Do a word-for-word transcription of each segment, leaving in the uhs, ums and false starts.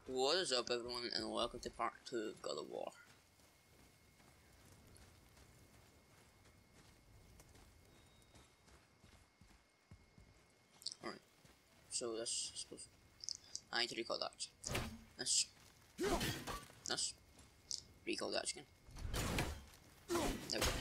What is up, everyone, and welcome to part two of God of War. Alright, so let's suppose I need to recall that. Let's let's recall that again. There we go.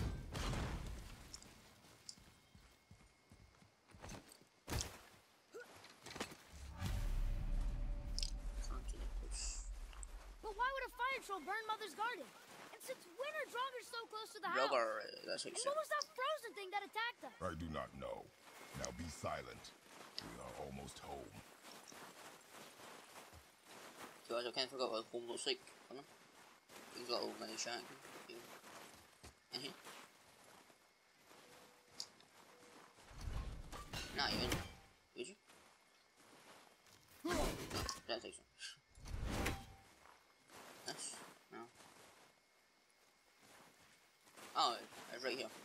But why would a fire troll burn Mother's garden? And since when are Draugrs so close to the house? Draugr, that's what you and said. what was that frozen thing that attacked us? I do not know. Now be silent. We are almost home. So as I kind of forgot what home looks like, don't know. These little mini shack in here. Not even. Would you? No, don't think so. This? No. Oh, it's right here.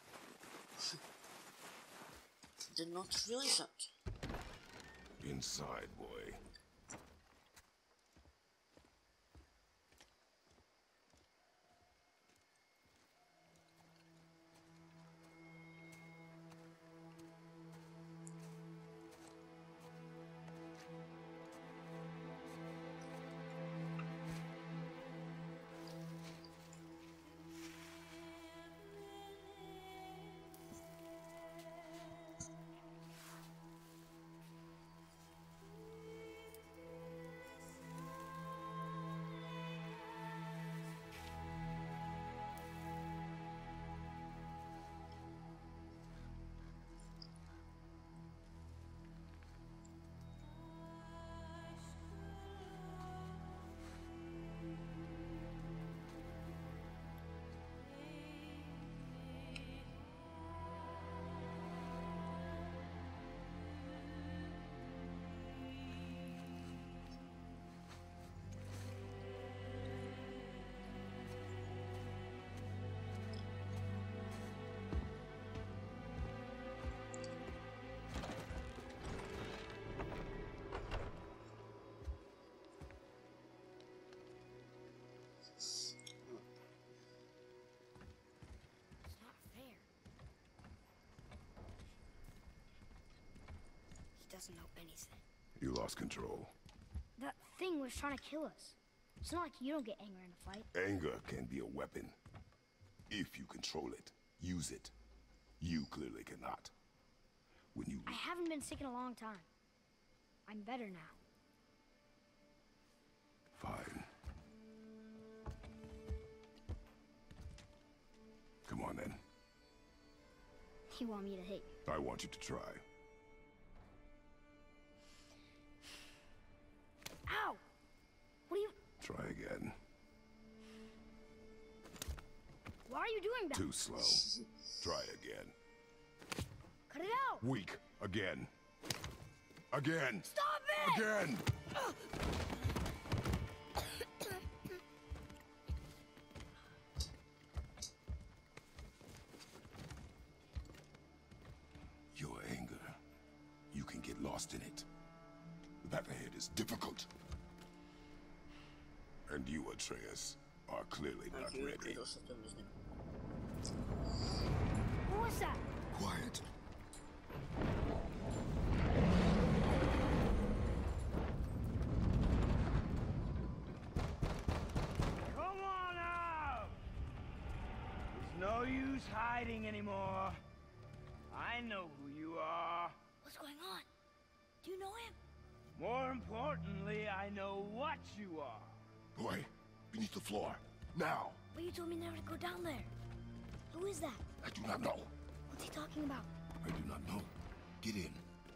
Did not realize that. Inside, boy. Doesn't know anything. You lost control. That thing was trying to kill us. It's not like you don't get angry in a fight. Anger can be a weapon. If you control it, use it. You clearly cannot. When you... I haven't been sick in a long time. I'm better now. Fine. Come on then. You want me to hate you? I want you to try. Ow! What are you... Try again. Why are you doing that? Too slow. Try again. Cut it out! Weak. Again. Again! Stop it! Again! Your anger. You can get lost in it. The path ahead is difficult. And you, Atreus, are clearly not ready. What was that? Quiet. Come on out! There's no use hiding anymore. I know who you are. What's going on? Do you know him? More importantly, I know what you are. Boy, beneath the floor. Now! But you told me never to go down there. Who is that? I do not know. What's he talking about? I do not know. Get in.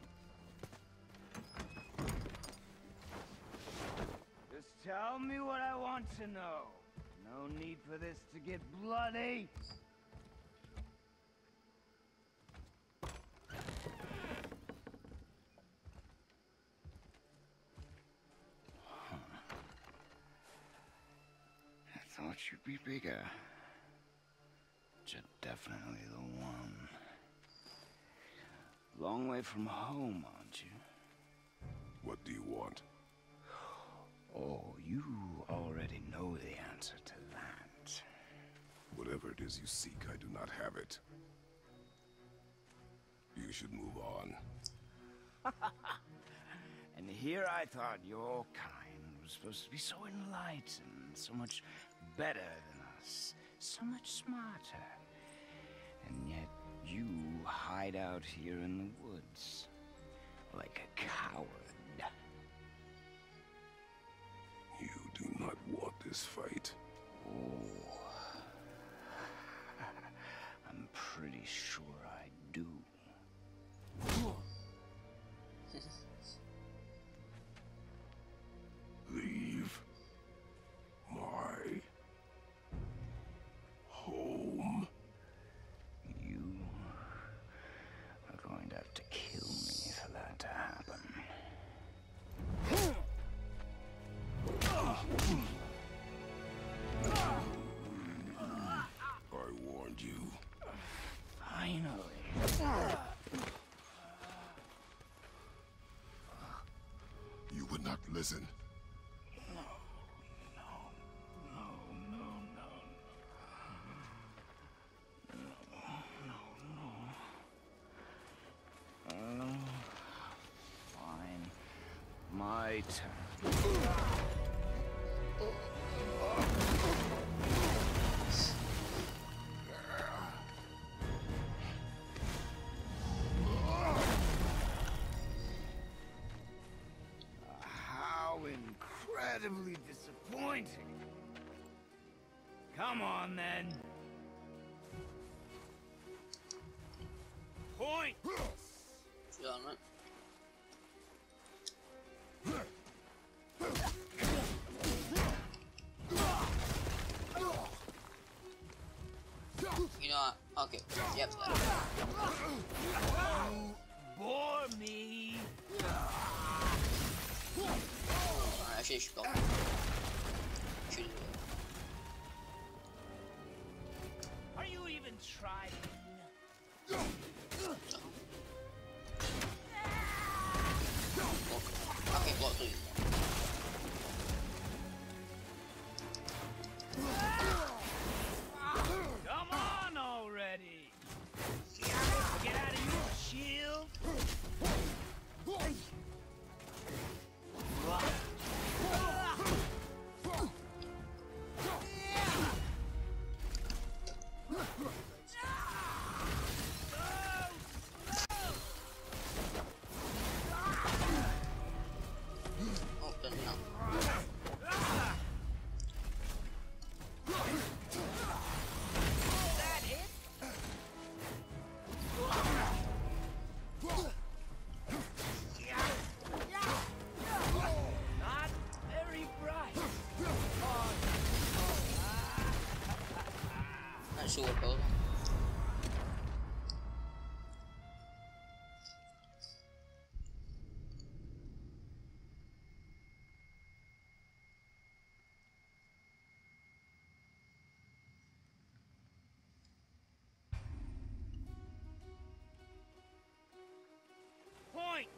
Just tell me what I want to know. No need for this to get bloody. Thought you'd be bigger. But you're definitely the one. Long way from home, aren't you? What do you want? you already know the answer to that. Whatever it is you seek, I do not have it. You should move on. And here I thought your kind was supposed to be so enlightened, so much better than us, so much smarter. And yet you hide out here in the woods, like a coward. You do not want this fight. Oh, I'm pretty sure I do. Leave my home. You are going to have to kill me for that to happen. I warned you. Finally. You would not listen. No, no, no, no, no, no. Uh, fine. My turn. How incredibly disappointing. Come on, then. Point! Yeah, right. You know what? Okay. Yep. Bore me. Alright, I should have got. Should have. Are you even trying? Okay, block three. Come on already! Get out of your shield! Oh, doesn't help. Not very bright. Not sure what goes on. Point!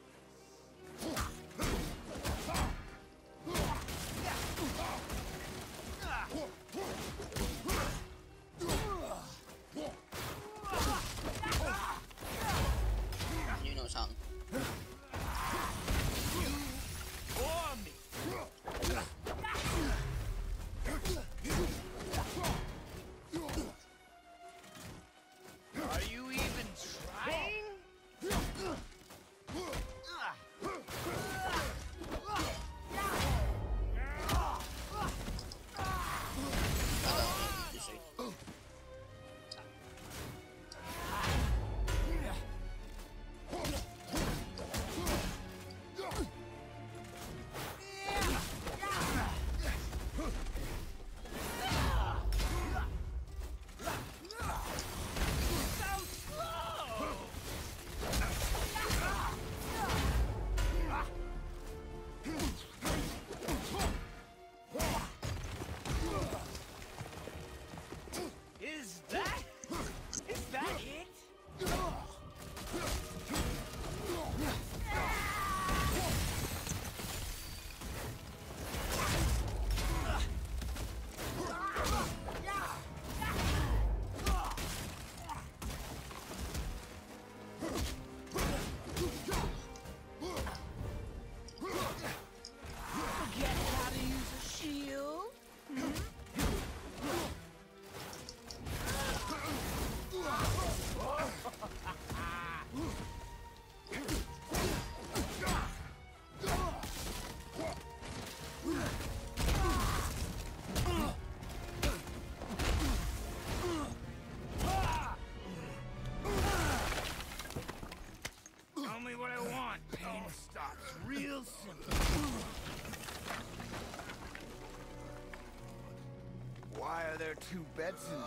two bets and...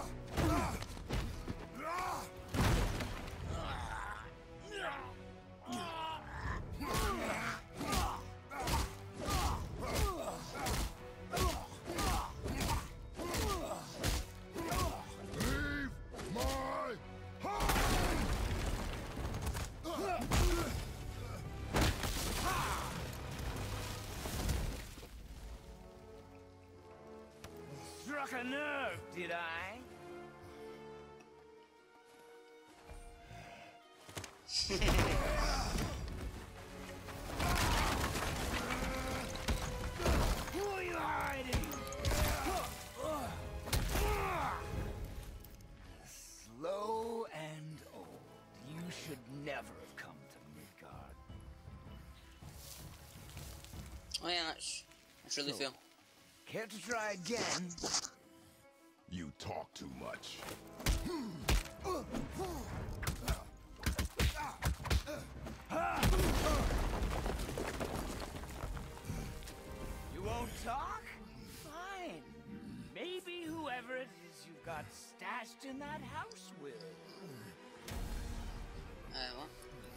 Struck a nerve, did I? Who are you hiding? Slow and old. You should never have come to Midgard. Oh yeah, that's, that's really So- fair. Care to try again? You talk too much. You won't talk? Fine. Maybe whoever it is you've got stashed in that house will. Uh, what?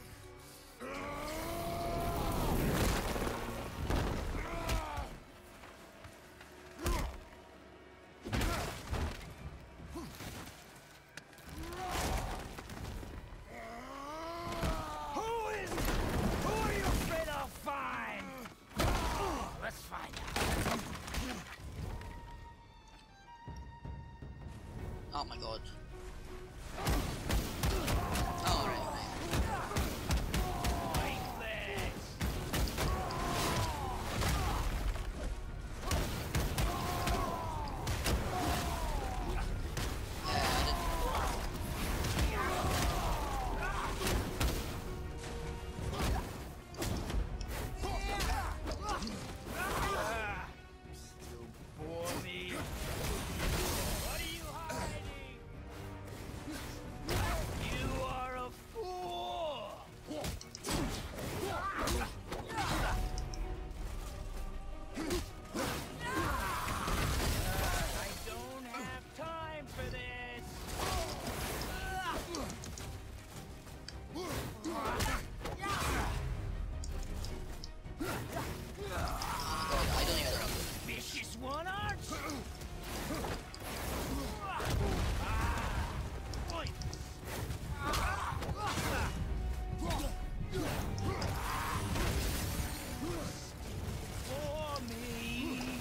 Who is... Who are you afraid I'll find? Let's find out. Oh my god. Oh, right, right. Pointless. Yeah, I did. Ah, still bore me. What are you hiding? You are a fool. I don't have time for this. Oh my god, I don't even know. Vicious one, aren't you? Oi. For me.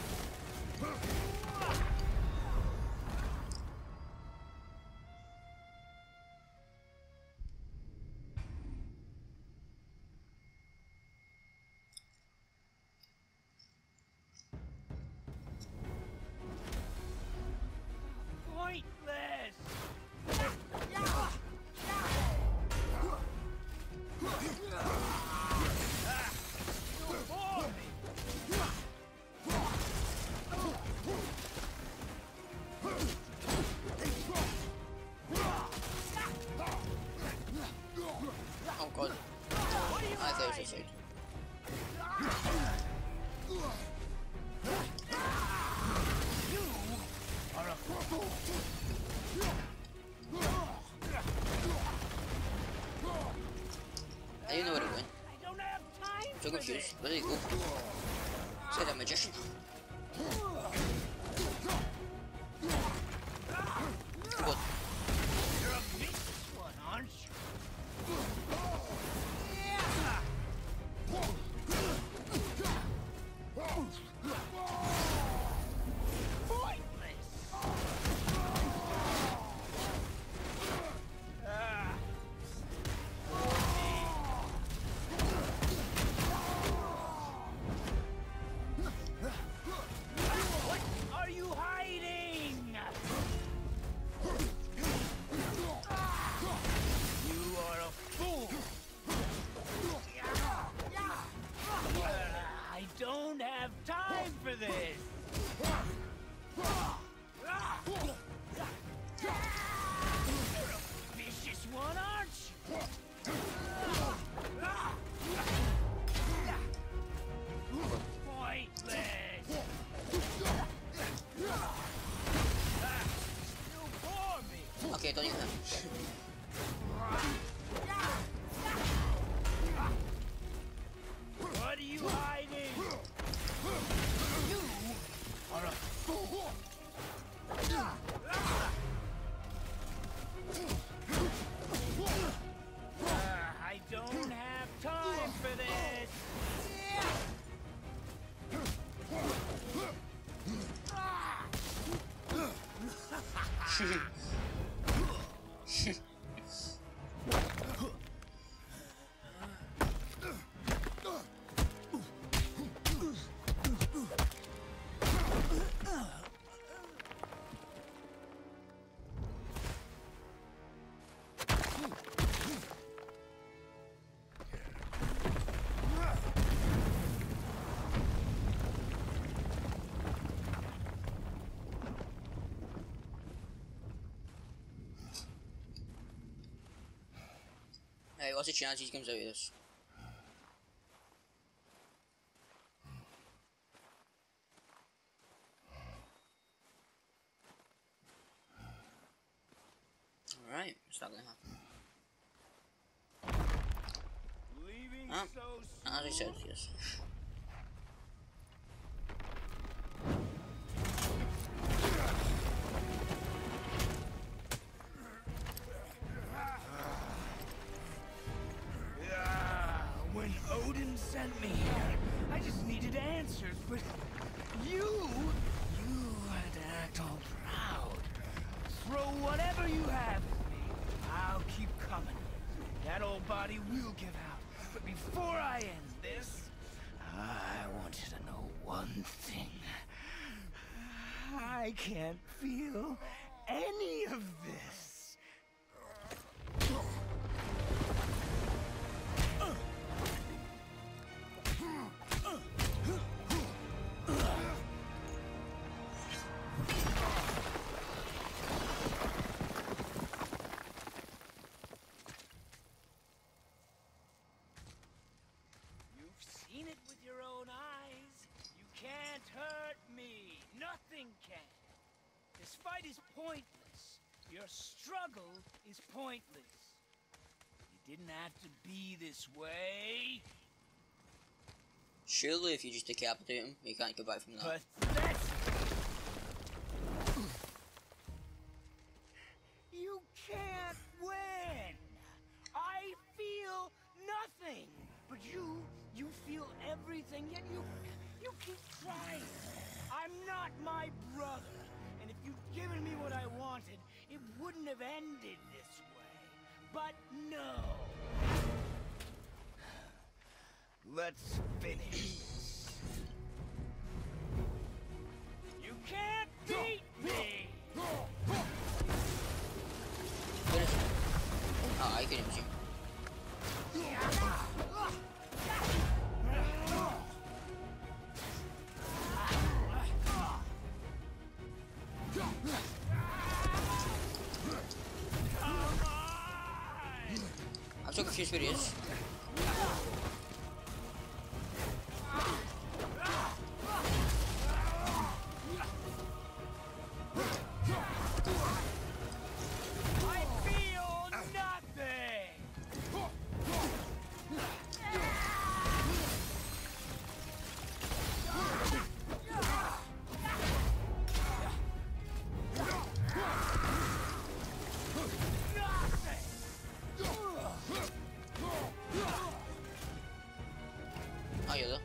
Pointless. You bore me. Oh god. What are you I thought it was hiding? suicide. You are a fool. I didn't know where it went. I don't have time So for confused. this. Where did it go? Is that a magician? Oh god. You're a vicious one, aren't you? Pointless. Ah. What are you hiding? You are a fool. I don't have time for this. You're a vicious one, aren't you? Pointless. Hey, what's the chance he comes out of this? Alright, it's not gonna happen. Leaving Oh, so as I said, yes. When Odin sent me here, I just needed answers, but you, you had to act all proud. Throw whatever you have at me. I'll keep coming. That old body will give out. But before I end this, I want you to know one thing. I can't feel any of this. This fight is pointless. Your struggle is pointless. It didn't have to be this way. Surely if you just decapitate him, you can't go back from that. Pathetic. You can't win. I feel nothing. But you, you feel everything, yet you, you keep trying. I'm not my brother. And if you'd given me what I wanted, it wouldn't have ended this way. But no. Let's finish this. You can't beat me! Finish him. Oh, I can hit you. I'm so confused what it is. I feel nothing! Oh, yeah, though.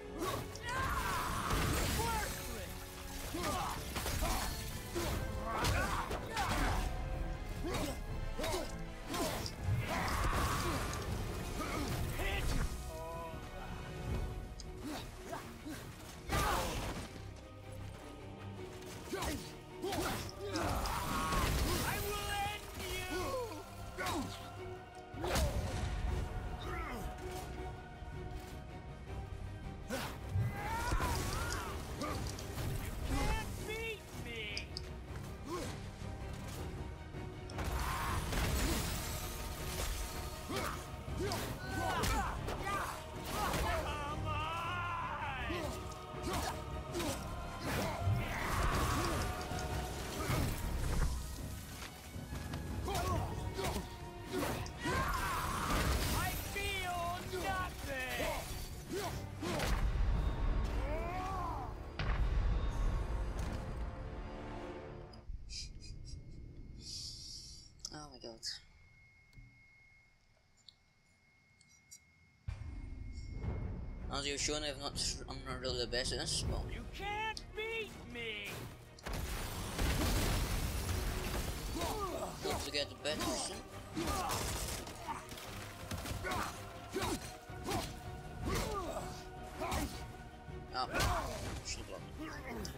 I will end you! Can't beat me! Come I feel nothing! Oh my god. As you've shown, I've not, I'm not really the best at this, but You can't beat me! to get the better soon. Oh, should block it.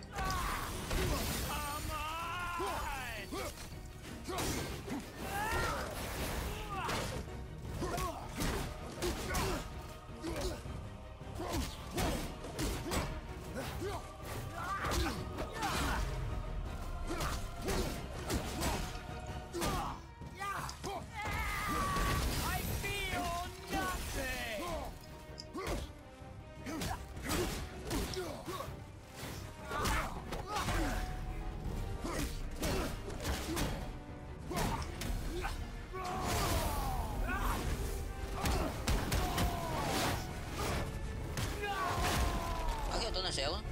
Ela.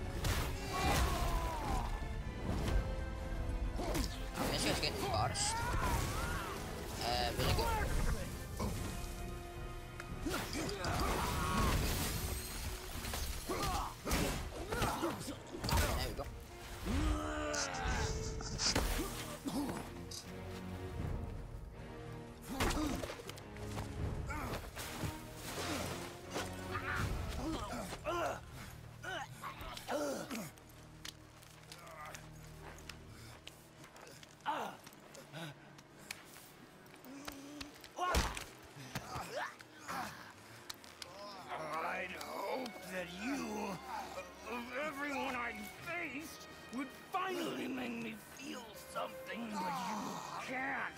I guess you have to get in the bars. Uh, really good. There we go. Finally make me feel something, but you can't.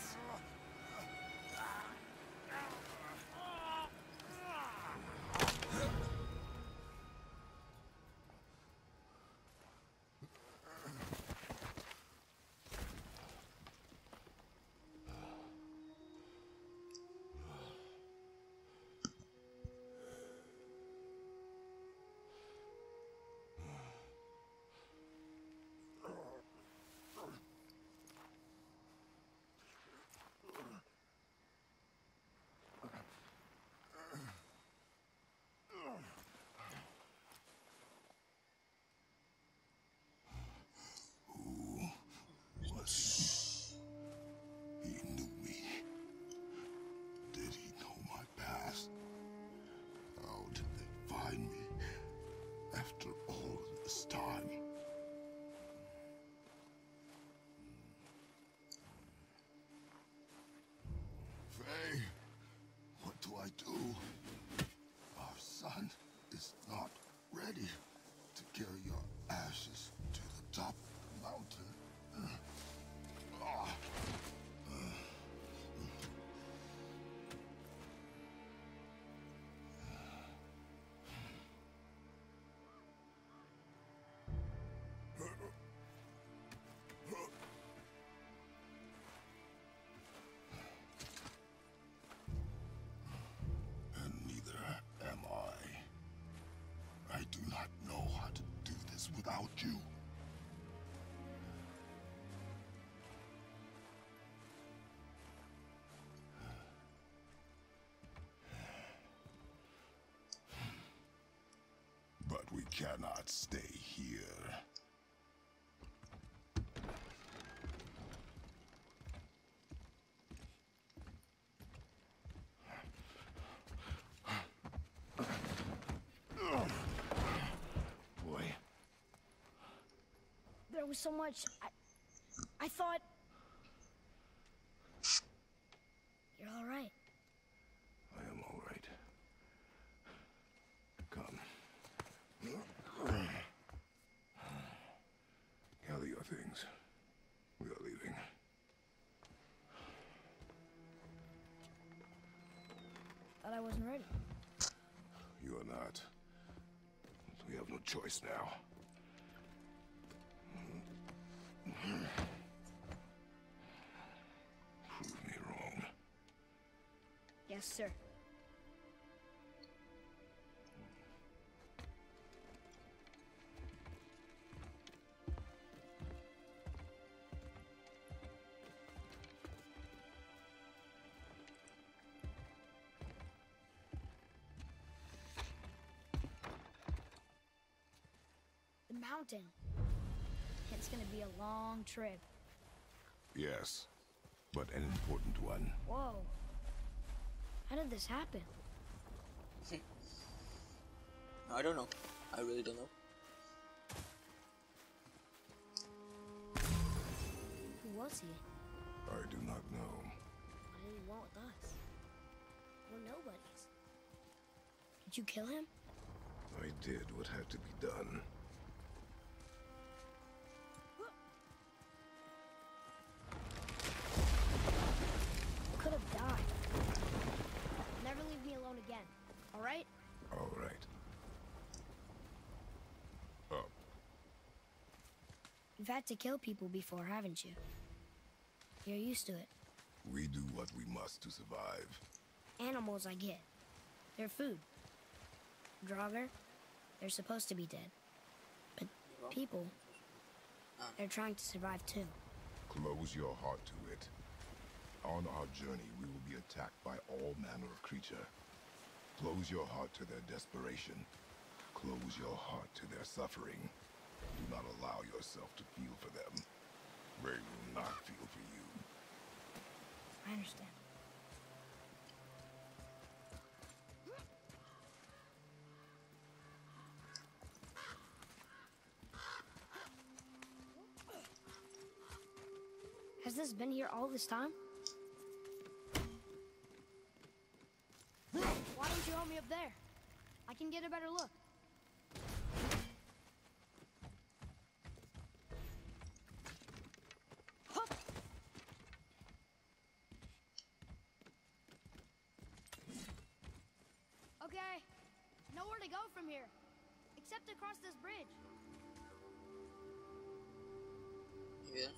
Without you. But we cannot stay here. There was so much. I, I thought. You're all right. I am all right. Come. Gather your things. We are leaving. Thought I wasn't ready. You are not. We have no choice now. Prove me wrong. Yes, sir. The mountain. It's gonna be a long trip. Yes. but an important one. Whoa. How did this happen? I don't know. I really don't know. Who was he? I do not know. What did he want with us? We're nobodies. Did you kill him? I did what had to be done. Could have died. Never leave me alone again, all right? All right. Up. You've had to kill people before, haven't you? You're used to it. We do what we must to survive. Animals, I get. They're food. Draugr, they're supposed to be dead. But people, they're trying to survive too. Close your heart to it. On our journey, we will be attacked by all manner of creature. Close your heart to their desperation. Close your heart to their suffering. Do not allow yourself to feel for them. They will not feel for you. I understand. Has this been here all this time? Why don't you help me up there? I can get a better look. Hup! Okay, nowhere to go from here, except across this bridge. Yes.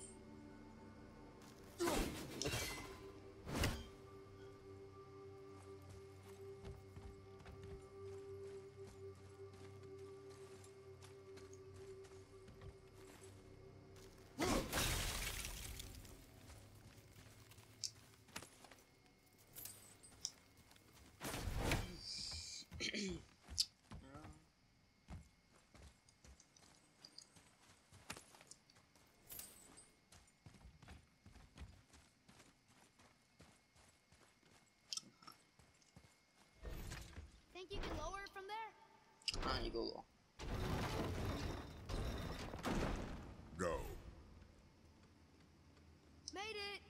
Think you can lower it from there? Ah, you go low. Go. Made it!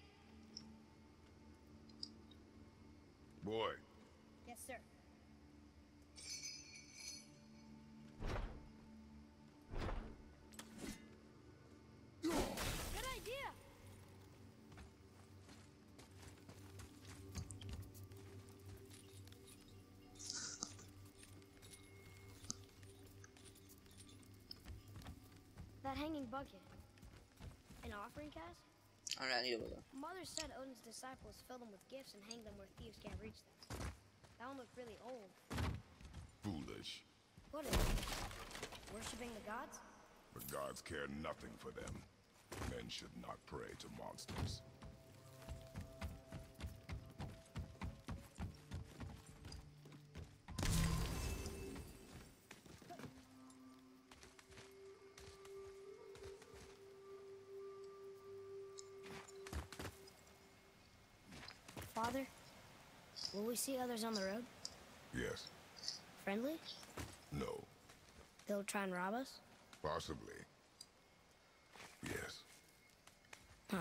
Boy, Yes, sir. Good idea! That hanging bucket. An offering cast? Alright, I need to go low. Mother said Odin's disciples fill them with gifts and hang them where thieves can't reach them. That one looked really old. foolish. What is it? Worshipping the gods? The gods care nothing for them. Men should not pray to monsters. Father, will we see others on the road? Yes. Friendly? No. They'll try and rob us? Possibly. Yes. Oh.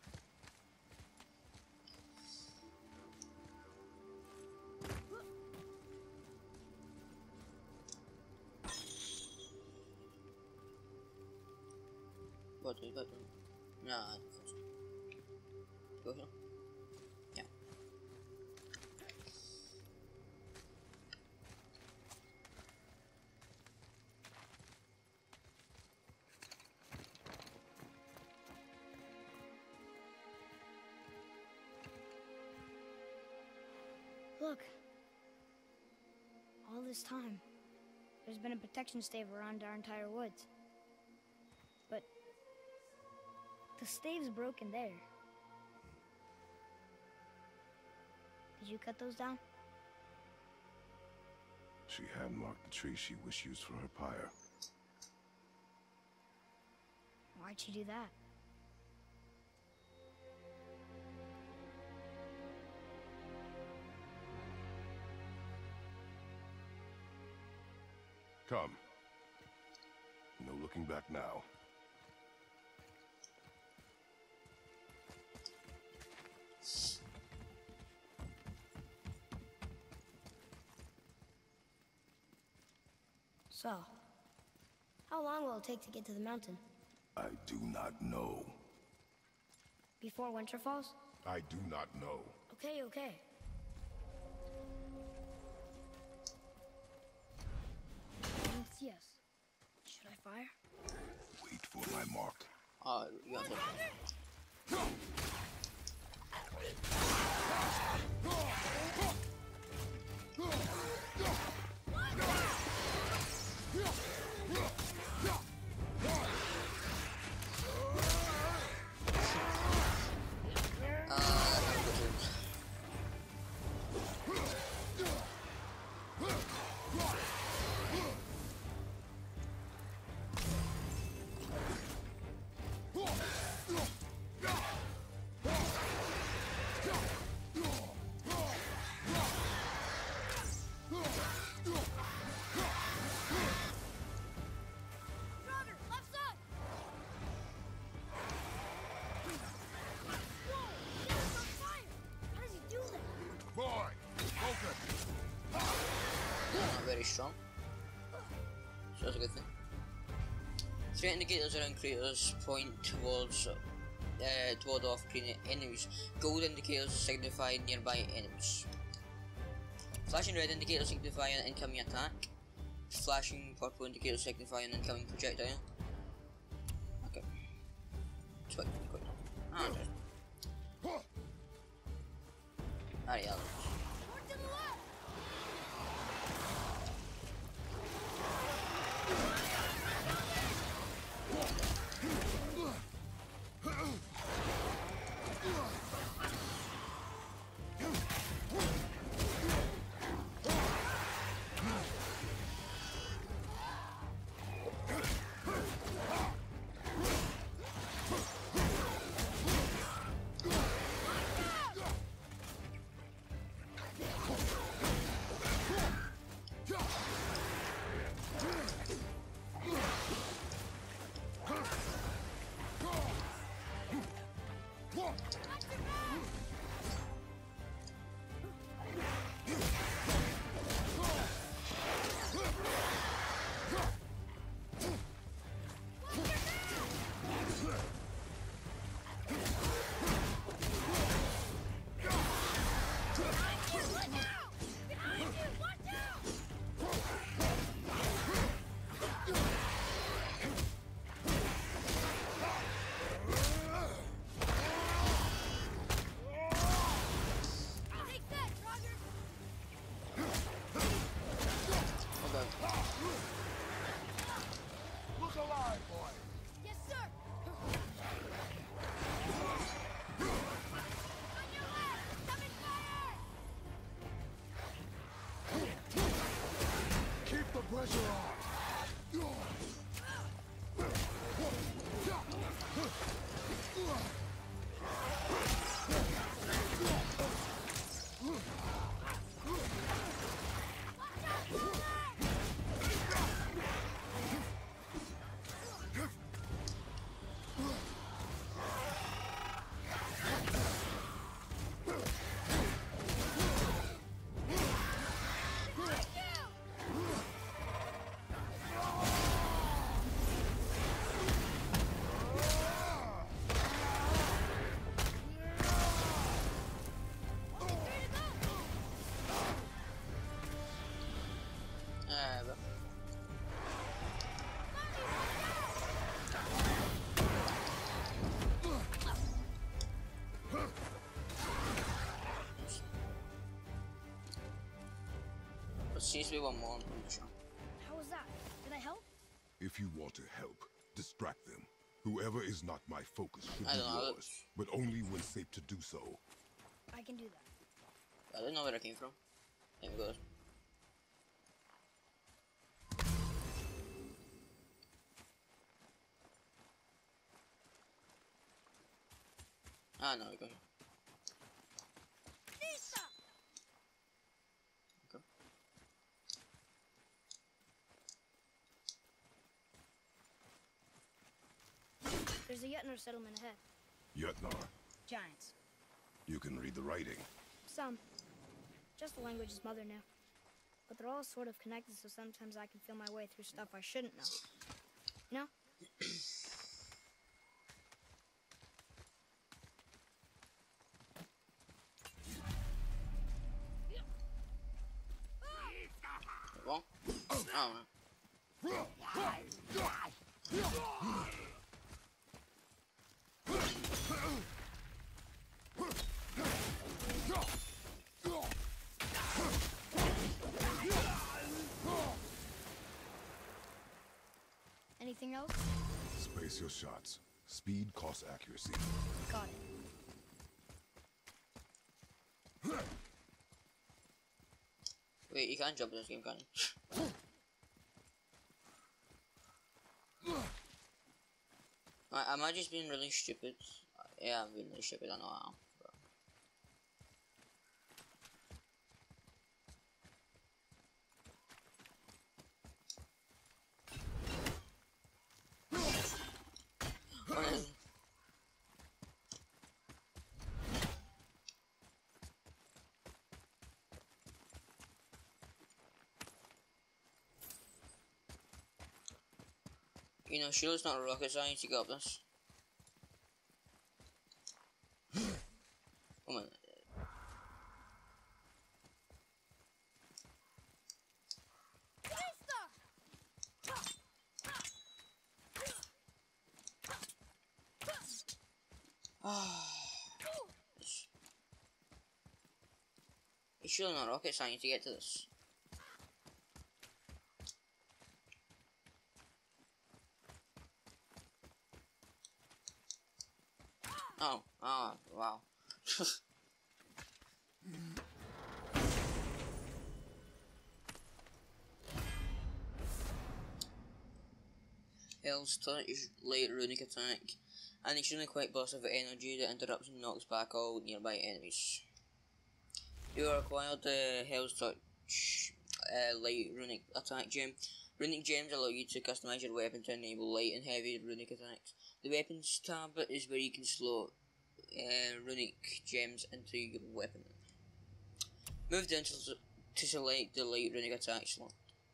Go to, go to. Nah, go here. Yeah. Look. All this time, there's been a protection stave around our entire woods. But the stave's broken there. Did you cut those down? She had marked the tree she wished used for her pyre. Why'd she do that? Come. No looking back now. So, how long will it take to get to the mountain? I do not know. Before winter falls? I do not know. Okay, okay. Yes. Should I fire? Wait for my mark. Oh, you got it. Very strong, so that's a good thing. Three indicators around craters point towards uh, toward off-screen enemies. Gold indicators signify nearby enemies. Flashing red indicators signify an incoming attack. Flashing purple indicators signify an incoming projectile. Okay. Quick, quick. Ah, okay. Alright, Alex. Seems to be one more. How was that? Did I help? If you want to help, distract them. Whoever is not my focus should I be don't know. yours, but only when safe to do so. I can do that. I don't know where I came from. There we go. Ah, no, we go here. There's a Yetnar settlement ahead. Yetnar, Giants. you can read the writing. Some. Just the language his mother knew. But they're all sort of connected, so sometimes I can feel my way through stuff I shouldn't know. You know? Wrong? Oh. Anything else? Space your shots. Speed costs accuracy. Got it. Wait, you can't jump in this game, can you? I, am I just being really stupid? Yeah, I'm being really stupid, I know I am. You know, sure, it's not a rocket science, you got this. Come on. It's surely not rocket science to get to this. Oh, oh, wow. Hell's Touch, light runic attack, and extremely quick burst of energy that interrupts and knocks back all nearby enemies. You are acquired the Hell's Touch uh, light runic attack gem. Runic gems allow you to customize your weapon to enable light and heavy runic attacks. The weapons tab is where you can slot uh, runic gems into your weapon. Move down to, to select the light runic attack slot.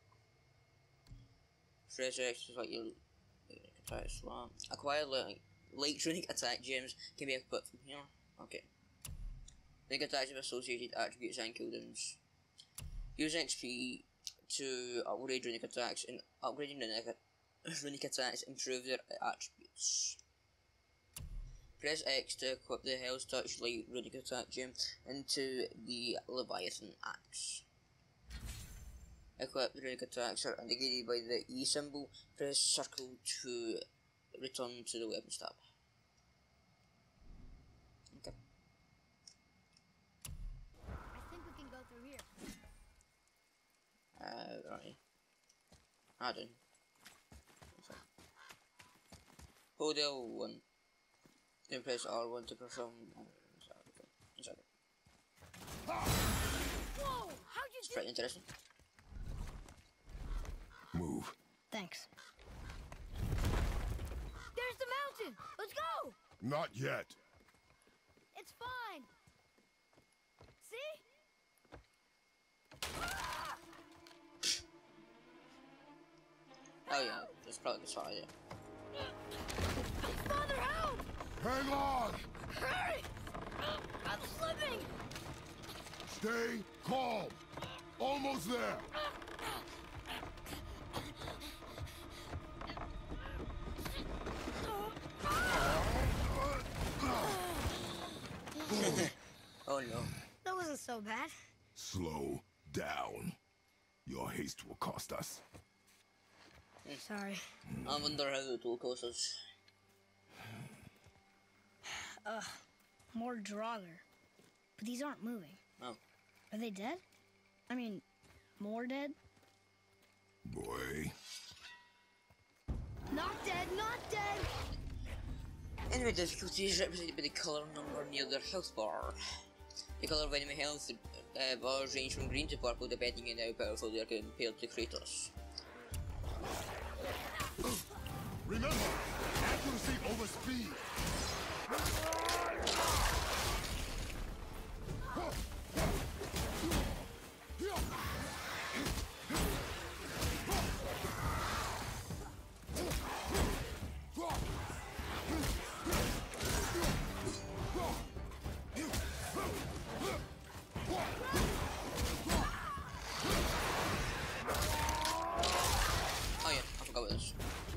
Press X to select your runic attack slot. Acquire light, light runic attack gems can be equipped from here. Okay. Runic attacks have associated attributes and cooldowns. Use X P to upgrade runic attacks, and upgrading runic, runic attacks improve their attributes. Press X to equip the Hell's Touch light runic attack gem into the Leviathan axe. Equip the runic attacks are indicated by the E symbol. Press circle to return to the weapons tab. Okay. I think we can go through here. Uh, right. I don't. Hold L one. Then press R one to perform. Sorry. Whoa! How'd you It's do? pretty interesting. Move. Thanks. There's the mountain. Let's go. Not yet. It's fine. See? Oh yeah, that's probably the smart idea. Father, help! Hang on! Hurry! I'm slipping. Stay calm. Almost there. Oh no. That wasn't so bad. Slow down. Your haste will cost us. Sorry. I wonder how it will cost us. Ugh. More Draugr. But these aren't moving. Oh. Are they dead? I mean, more dead? Boy. Not dead, not dead! Enemy difficulty is represented by the colour number near their health bar. The colour of enemy health uh, bars range from green to purple depending on how powerful they are compared to Kratos. Remember, accuracy over for speed. Oh yeah, I forgot about this.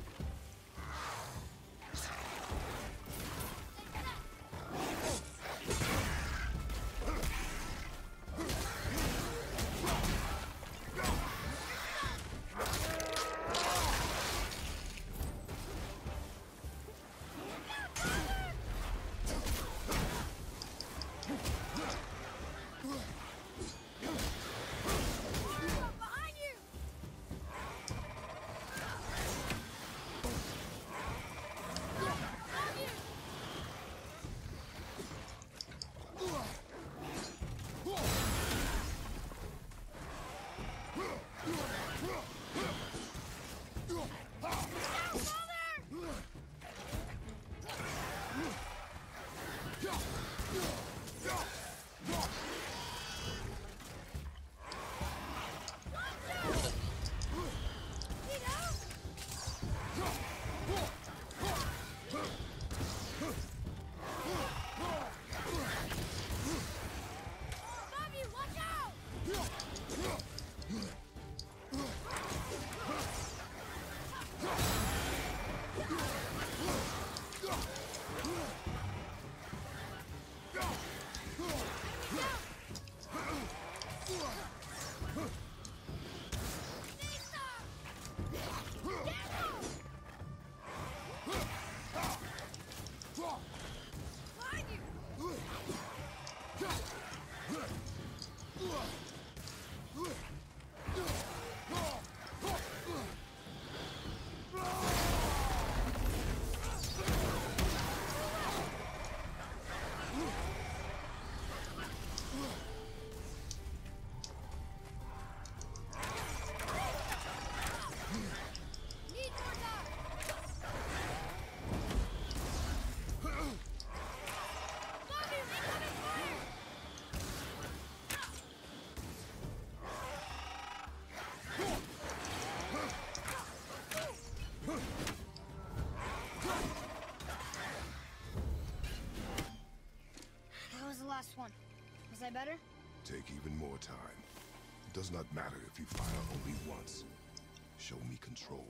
Last one. Was I better? Take even more time. It does not matter if you fire only once. Show me control.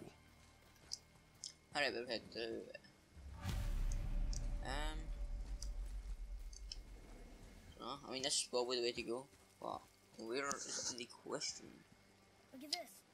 Alright, we've had the um no, I mean that's probably the way to go. But where is the question? Look at this.